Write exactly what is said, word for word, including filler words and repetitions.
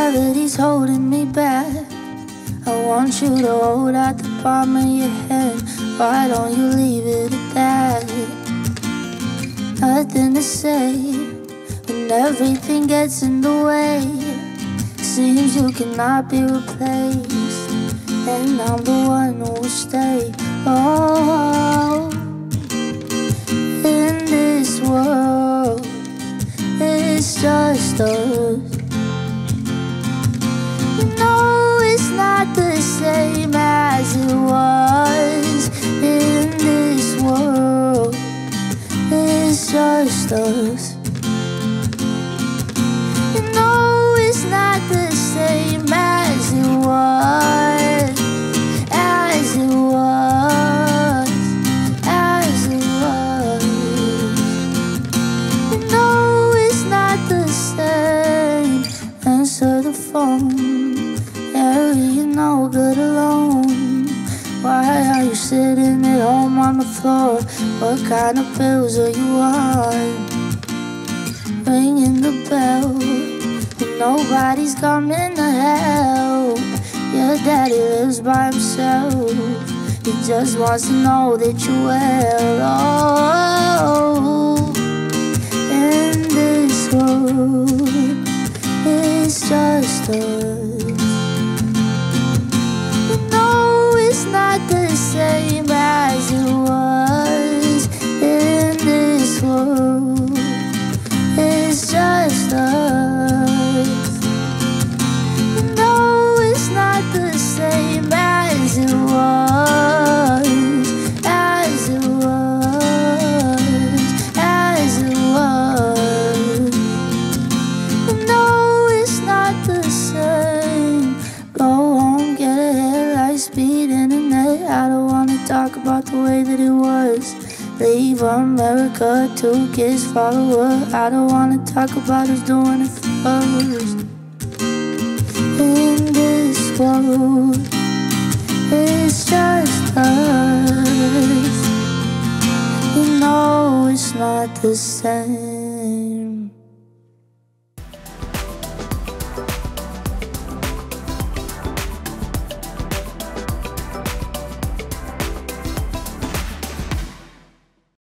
gravity's holding me back. I want you to hold out the palm of your hand. Why don't you leave it at that? Nothing to say when everything gets in the way. Seems you cannot be replaced, and I'm the one who will stay. Oh, in this world, it's just us. You know it's not the same as it was. In this world, it's just us. You know it's not the same as it was, as it was, as it was. You know it's not the same. Answer the phone. Harry, you're no good alone. Why are you sitting at home on the floor? What kind of pills are you on? Ringing the bell, and nobody's coming to help. Your daddy lives by himself. He just wants to know that you're well. Oh, in this world, it's just us. You know it's not the same as it was. In this world, it's just us. You know it's not the same as it was, as it was, as it was. You know it's not the same. Go home, get a headlight, speed internet. I don't wanna talk about the way that it was. Leave America, two kids follow her. I don't wanna talk about who's doing it first. In this world, it's just us. You know it's not the same.